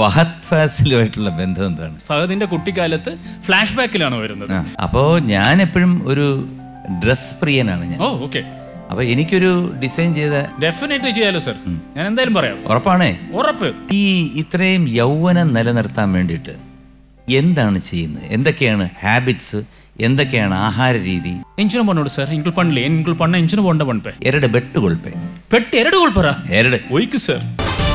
ഫഹദ് ഫാസിലുമായിട്ടുള്ള ബന്ധം എന്താണ്? ഫഹദിന്റെ കുട്ടിക്കാലത്ത് ഫ്ലാഷ് ബാക്കിലാണ് വരുന്നത്. അപ്പോൾ ഞാൻ എപ്പോഴും ഒരു ഡ്രസ് പ്രിയനാണ് ഞാൻ. Oh okay. അപ്പൊ എനിക്കൊരു ഡിസൈൻ ചെയ്ത ഡെഫിനറ്റ്ലി ചെയ്യാലോ സർ, ഞാൻ എന്തായാലും പറയാം. ഉറപ്പാണേ? ഉറപ്പ്. ഈ ഇത്രയും യൗവനം നിലനിർത്താൻ വേണ്ടിയിട്ട് എന്താണ് ചെയ്യുന്നത്? എന്തൊക്കെയാണ് ഹാബിറ്റ്സ്? എന്തൊക്കെയാണ് ആഹാര രീതി? ಎಂಚಿನ ಬಂದೋಡು ಸರ್ ಇಂಕ್ಲು ಪಣ್ಲೆ ಇಂಕ್ಲು ಪಣ್ಣ ಎಂಚಿನ ಬಂಡ ಬಣ್ಪೆ ಎರಡು ಬೆಟ್ಟುಗೊಳ್ಪೆ ಪೆಟ್ಟು ಎರಡು ಗೊಳ್ಪರ ಎರಡು ഒയ്ക്ക് സർ.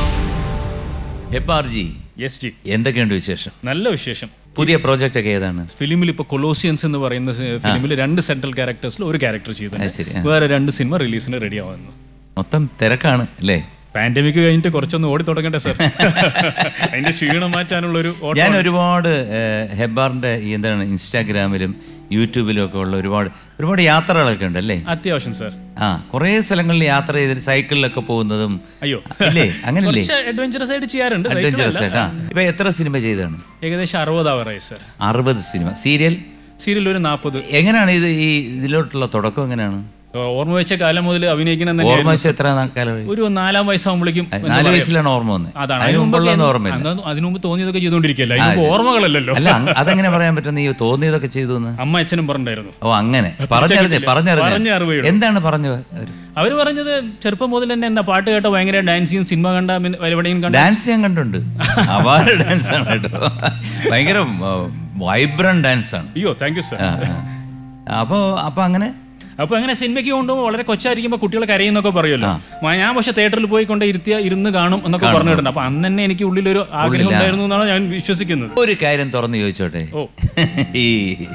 ഹെബ്ബാർജി, യെസ് ജി, എന്തൊക്കെയുണ്ട് വിശേഷം? നല്ല വിശേഷം. പുതിയ പ്രോജക്റ്റ് ഒക്കെ ഏതാണ്? ഫിലിമിൽ ഇപ്പോൾ കൊളോസിയൻസ് എന്ന് പറയുന്ന ഫിലിമിൽ 2 സെൻട്രൽ ക്യാരക്ടേഴ്സിൽ ഒരു ക്യാരക്ടർ ചെയ്തു. വേറെ 2 സിനിമ റിലീസിന് റെഡി ആവുന്നു. മൊത്തം തിരക്കാണ് അല്ലേ? പാൻഡമിക് കഴിഞ്ഞിട്ട് കുറച്ചൊന്ന് ഓടി തുടങ്ങട്ടെ സർ. അതിന്റെ ക്ഷീണം മാറ്റാനുള്ള ഒരു ഞാൻ ഒരുപാട് ഹെബ്ബാറിന്റെ എന്താണ് ഇൻസ്റ്റാഗ്രാമിലും യൂട്യൂബിലും ഒക്കെ ഉള്ള ഒരുപാട് യാത്രകളൊക്കെ ഉണ്ടല്ലേ? അത്യാവശ്യം സർ. കുറേ സ്ഥലങ്ങളിൽ യാത്ര ചെയ്തിട്ട് സൈക്കിളിലൊക്കെ പോകുന്നതും. അയ്യോ ഇല്ലേ? അങ്ങനല്ലേ? അഡ്വഞ്ചറസ് ആയിട്ട് ചെയ്യാറുണ്ട്. അഡ്വഞ്ചറസ് ആയിട്ടാ. ഇപ്പൊ എത്ര സിനിമ ചെയ്താണ്? ഏകദേശം 60 ആവറായി സർ. 60 സിനിമ. സീരിയൽ ഒരു 40. എങ്ങനെയാണ് ഇത് ഇതിലോട്ടുള്ള തുടക്കം? എങ്ങനെയാണ്? ഓർമ്മ വെച്ച കാലം മുതൽ അഭിനയിക്കണം. ഓർമ്മ വെച്ച എത്ര കാലം? ഒരു 4-ാം വയസ്സാകുമ്പോഴേക്കും. 4 വയസ്സിലാണ് ഓർമ്മ വന്നത്. അതിനു മുമ്പ് തോന്നിയതൊക്കെ ചെയ്തോണ്ടിരിക്കല്ലോ, ഓർമ്മകളല്ലോ. അല്ല, അതെങ്ങനെ പറയാൻ പറ്റും? നീ തോന്നിയതൊക്കെ ചെയ്തു എന്ന് അമ്മ അച്ഛനും പറഞ്ഞിട്ടുണ്ടായിരുന്നു. ഓ അങ്ങനെ പറഞ്ഞറിഞ്ഞു. എന്താണ് പറഞ്ഞത്? അവര് പറഞ്ഞത് ചെറുപ്പം മുതൽ തന്നെ എന്താ പാട്ട് കേട്ട ഭയങ്കര ഡാൻസ് ചെയ്യും, സിനിമ കണ്ട എവിടെയും ഡാൻസ് ചെയ്യാൻ കണ്ടിട്ടുണ്ട്. അപാര ഡാൻസ് ആണ് കേട്ടോ, ഭയങ്കര വൈബ്രന്റ് ഡാൻസ് ആണ്. അയ്യോ താങ്ക് യു സർ. അപ്പൊ അങ്ങനെ സിനിമയ്ക്ക് കൊണ്ടുപോകുമ്പോൾ വളരെ കൊച്ചായിരിക്കുമ്പോൾ കുട്ടികൾ കരയുന്നൊക്കെ പറയുമല്ലോ. ഞാൻ പക്ഷെ തിയേറ്ററിൽ പോയി കൊണ്ട് ഇരുന്ന് കാണും എന്നൊക്കെ പറഞ്ഞിട്ടുണ്ട്. അപ്പൊ അന്ന് തന്നെ എനിക്ക് ഉള്ളിലൊരു ആഗ്രഹം ഉണ്ടായിരുന്നു എന്നാണ് ഞാൻ വിശ്വസിക്കുന്നത്. ഒരു കാര്യം തുറന്നു ചോദിച്ചോട്ടെ, ഈ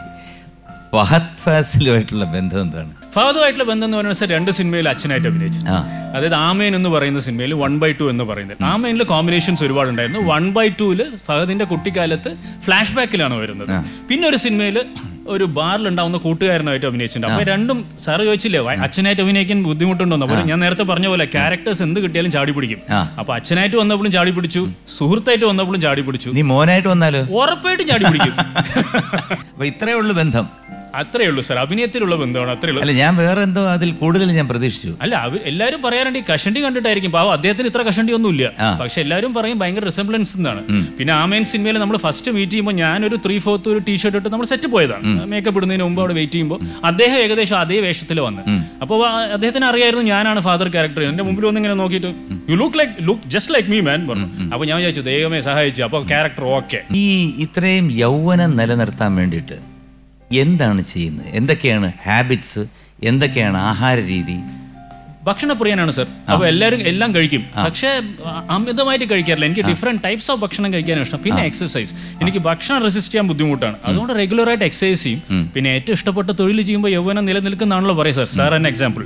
ഫഹദ് ഫാസിലുമായിട്ടുള്ള ബന്ധം എന്താണ്? ഫഹദുമായിട്ടുള്ള ബന്ധം എന്ന് പറയുന്നത് 2 സിനിമയിൽ അച്ഛനായിട്ട് അഭിനയിച്ചു. അതായത് ആമേൻ എന്ന് പറയുന്ന സിനിമയിൽ 1/2 എന്ന് പറയുന്നത്. ആമേനിൽ കോമ്പിനേഷൻസ് ഒരുപാടുണ്ടായിരുന്നു. 1/2 ഫഹദിന്റെ കുട്ടിക്കാലത്ത് ഫ്ലാഷ് ബാക്കിലാണ് വരുന്നത്. പിന്നെ ഒരു സിനിമയിൽ ഒരു ബാറിൽ ഉണ്ടാവുന്ന കൂട്ടുകാരനായിട്ട് അഭിനയിച്ചിട്ടുണ്ട്. അപ്പൊ രണ്ടും സാറ് ചോദിച്ചില്ലേ അച്ഛനായിട്ട് അഭിനയിക്കാൻ ബുദ്ധിമുട്ടുണ്ടോ? അപ്പോൾ ഞാൻ നേരത്തെ പറഞ്ഞ പോലെ ക്യാരക്ടേഴ്സ് എന്ത് കിട്ടിയാലും ചാടി പിടിക്കും. അപ്പൊ അച്ഛനായിട്ട് വന്നപ്പോഴും ചാടി പിടിച്ചു, സുഹൃത്തായിട്ട് വന്നപ്പോഴും ചാടി പിടിച്ചു. നീ മോനായിട്ട് വന്നാലോ? ഉറപ്പായിട്ടും ചാടി പിടിക്കും. അപ്പൊ ഇത്രയേ ഉള്ളൂ ബന്ധം? അത്രേ ഉള്ളൂ സാർ, അഭിനയത്തിലുള്ള ബന്ധമാണ്. അത്രേ ഉള്ളൂ. അല്ല, ഞാൻ വേറെ എന്തോ അതിൽ കൂടുതൽ ഞാൻ പ്രതീക്ഷിച്ചു. അല്ല, എല്ലാവരും പറയാറുണ്ട് ഈ കഷണ്ടി കണ്ടിട്ടായിരിക്കും. പാവം അദ്ദേഹത്തിന് ഇത്ര കഷണ്ടി ഒന്നും ഇല്ല. പക്ഷെ എല്ലാവരും പറയും ഭയങ്കര റിസംബ്ലൻസ് എന്നാണ്. പിന്നെ ആമേൻ സിനിമയിൽ നമ്മൾ ഫസ്റ്റ് മീറ്റ് ചെയ്യുമ്പോൾ ഞാനൊരു 3/4 ഒരു ടീഷർട്ട് ഇട്ട് നമ്മൾ സെറ്റ് പോയതാണ്. മേക്കപ്പ് ഇടുന്നതിന് മുമ്പ് അവിടെ വെയിറ്റ് ചെയ്യുമ്പോൾ അദ്ദേഹം ഏകദേശം അതേ വേഷത്തിൽ വന്ന്. അപ്പോൾ അദ്ദേഹത്തിന് അറിയായിരുന്നു ഞാനാണ് ഫാദർ ക്യാരക്ടർ. എന്റെ മുമ്പിൽ വന്ന് ഇങ്ങനെ നോക്കിയിട്ട് you look just like me man പറഞ്ഞു. അപ്പോൾ ഞാൻ വിചാരിച്ചു ദൈവമേ സഹായിച്ചു. അപ്പോൾ ക്യാരക്ടർ ഓക്കെ. ഈ ഇത്രയും യൗവനം നിലനിർത്താൻ വേണ്ടിയിട്ട് എന്താണ് ചെയ്യുന്നത്? എന്തൊക്കെയാണ് ഹാബിറ്റ്സ്? എന്തൊക്കെയാണ് ആഹാര രീതി? ഭക്ഷണപ്രിയനാണ് സർ. അപ്പോൾ എല്ലാവരും എല്ലാം കഴിക്കും, പക്ഷേ അമിതമായിട്ട് കഴിക്കാറില്ല. എനിക്ക് ഡിഫറെന്റ് ടൈപ്സ് ഓഫ് ഭക്ഷണം കഴിക്കാനാണ് ഇഷ്ടം. പിന്നെ എക്സസൈസ്. എനിക്ക് ഭക്ഷണം റെസിസ്റ്റ് ചെയ്യാൻ ബുദ്ധിമുട്ടാണ്. അതുകൊണ്ട് റെഗുലറായിട്ട് എക്സസൈസ് ചെയ്യും. പിന്നെ ഏറ്റവും ഇഷ്ടപ്പെട്ട തൊഴിൽ ചെയ്യുമ്പോൾ യൗവനം നിലനിൽക്കുന്നതാണല്ലോ പറയാം സർ. Sir an example.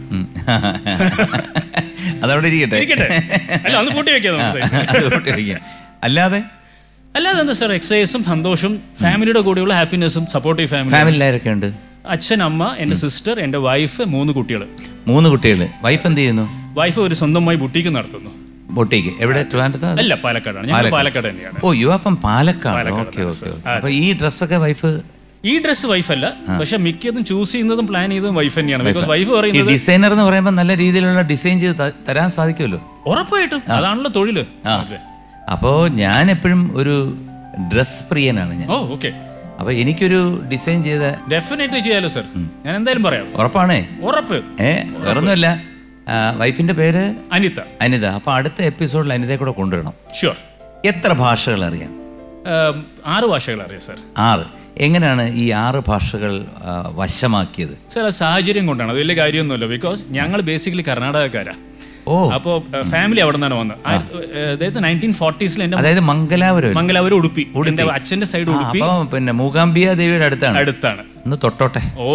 അതവിടെ ഇരിക്കട്ടെ. അല്ല, അത് കൂട്ടി വെക്കാം. അല്ലാതെ എന്താ സാർ, എക്സസൈസും സന്തോഷവും ഫാമിലിയുടെ കൂടെയുള്ള ഹാപ്പിനെസ്സും സപ്പോർട്ടീവ് ഫാമിലിയിലൊക്കെ ഉണ്ട്. അച്ഛൻ, അമ്മ, എന്റെ സിസ്റ്റർ, എന്റെ വൈഫ്, 3 കുട്ടികൾ. 3 കുട്ടികൾ. വൈഫ് എന്ത് ചെയ്യുന്നു? വൈഫ് ഒരു സ്വന്തമായി ബുട്ടീക്ക് നടത്തുന്നു. ബുട്ടീക്ക് എവിടെ? ട്രിവാൻഡ്രത്ത്? അല്ല, പാലക്കാടാണ്. ഞാൻ പാലക്കാട് തന്നെയാണ്. Oh, you are from Palakkad. Okay. അപ്പൊ ഈ ഡ്രസ്സൊക്കെ വൈഫ്? ഈ ഡ്രസ് വൈഫല്ല, പക്ഷെ മിക്കതും ചൂസ് ചെയ്യുന്നതും പ്ലാൻ ചെയ്തതും വൈഫ് തന്നെയാണ്. ബിക്കോസ് വൈഫ് പറയുന്നത് ഡിസൈനർ എന്ന് പറയുമ്പോൾ നല്ല രീതിയിലുള്ള ഡിസൈൻ ചെയ്ത് തരാൻ സാധിക്കുമല്ലോ. ഉറപ്പായിട്ടും അതാണല്ലോ തൊഴില്. അപ്പോ ഞാൻ എപ്പോഴും ഒരു ഡ്രസ് പ്രിയനാണ് ഞാൻ. Oh okay. അപ്പൊ എനിക്കൊരു ഡിസൈൻ ചെയ്ത ഡെഫിനറ്റ്ലി ചെയ്യാലോ സർ, ഞാൻ എന്തായാലും പറയാം. ഉറപ്പാണേ? ഉറപ്പ്. വേറൊന്നുമല്ല, വൈഫിന്റെ പേര് അനിത. അപ്പൊ അടുത്ത എപ്പിസോഡിൽ അനിതയെ കൂടെ കൊണ്ടുവരണം. ഷുവർ. എത്ര ഭാഷകൾ അറിയാം? 6 ഭാഷകൾ അറിയാം സർ. 6. എങ്ങനെയാണ് ഈ 6 ഭാഷകൾ വശമാക്കിയത്? സർ, സാഹചര്യം കൊണ്ടാണ്. അത് വലിയ കാര്യമൊന്നുമല്ല. ബിക്കോസ് ഞങ്ങൾ ബേസിക്കലി കർണാടകക്കാരാ. അപ്പോ ഫാമിലി അവിടെ നിന്നാണ് വന്നത്. അതായത് 1940s അതായത് മംഗലാപുരം ഉടുപ്പി. അച്ഛന്റെ സൈഡ് ഉടുപ്പി. പിന്നെ മൂകാംബിക ദേവിയുടെ അടുത്താണ്. ഒന്ന് തൊട്ടോട്ടെ. ഓ,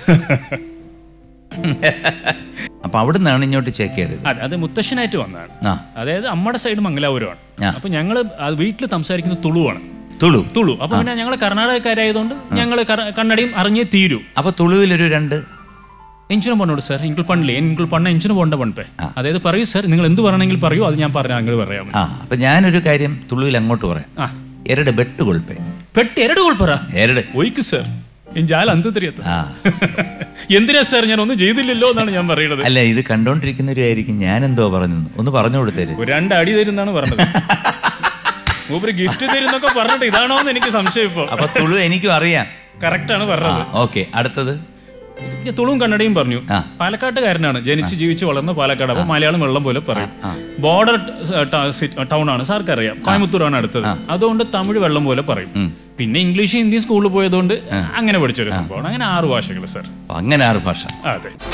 അപ്പൊ അവിടെ നിന്നാണ് ഇങ്ങോട്ട് ചേക്കേറിയത്. അത് മുത്തശ്ശനായിട്ട് വന്നതാണ്. അതായത് അമ്മയുടെ സൈഡ് മംഗലാപുരമാണ്. അപ്പൊ ഞങ്ങള് വീട്ടിൽ സംസാരിക്കുന്നത് തുളുവാണ്. തുളു. അപ്പൊ പിന്നെ ഞങ്ങൾ കർണാടകക്കാരായതുകൊണ്ട് ഞങ്ങൾ കന്നഡയും അറിഞ്ഞേ തീരൂ. അപ്പൊ തുളുവിലൊരു 2 എഞ്ചിനും പണ്ണോട് സാർ. ഇങ്ങൾ പണില്ലേ, ഇങ്ങൾ പണ്ണ എഞ്ചിന് പോണ്ട പണിപ്പേ. അതായത് പറയൂ സാർ, നിങ്ങൾ എന്ത് പറയണമെങ്കിൽ പറയൂ, അത് ഞാൻ പറഞ്ഞാൽ അങ്ങോട്ട് പറയാം. അപ്പൊ ഞാനൊരു കാര്യം തുളുവിൽ അങ്ങോട്ട് പറയാം. ಎರಡು ಬೆಟ್ಟುಗೊಳ್ಪೆ. പെട്ട് 2 കൊൾപ്പറ? 2. ഒയ്ക്ക് സാർ, ഞാൻ അന്ത് തിരിയത്ത. എന്തിനാ സാർ, ഞാൻ ഒന്നും ചെയ്തില്ലല്ലോ എന്നാണ് ഞാൻ പറയുന്നത്. അല്ല, ഇത് കണ്ടോണ്ടിരിക്കുന്നവരായിരിക്കും ഞാൻ എന്തോ പറഞ്ഞു, ഒന്ന് പറഞ്ഞു കൊടുത്തേര്. 2 അടി തരുന്നാണ് പറഞ്ഞത്. മൂപ്പര് ഗിഫ്റ്റ് തരുന്നൊക്കെ പറഞ്ഞിട്ട് ഇതാണോ എന്ന് എനിക്ക് സംശയം ഇപ്പൊ. അപ്പൊ തുളു എനിക്കും അറിയാം. കറക്റ്റാണ് പറഞ്ഞത്. ഓക്കെ, അടുത്തത് തുളുവും കന്നഡയും പറഞ്ഞു. പാലക്കാട്ടുകാരനാണ്, ജനിച്ച് ജീവിച്ച് വളർന്ന പാലക്കാട്. അപ്പൊ മലയാളം വെള്ളം പോലെ പറയും. ബോർഡർ ടൗൺ ആണ്, സാർക്ക് അറിയാം. കോയമ്പത്തൂരാണ് അടുത്തത്, അതുകൊണ്ട് തമിഴ് വെള്ളം പോലെ പറയും. പിന്നെ ഇംഗ്ലീഷ് ഹിന്ദി സ്കൂളിൽ പോയതുകൊണ്ട് അങ്ങനെ പഠിച്ചൊരു സംഭവമാണ്. അങ്ങനെ 6 ഭാഷകൾ സർ. അങ്ങനെ 6 ഭാഷ. അതെ.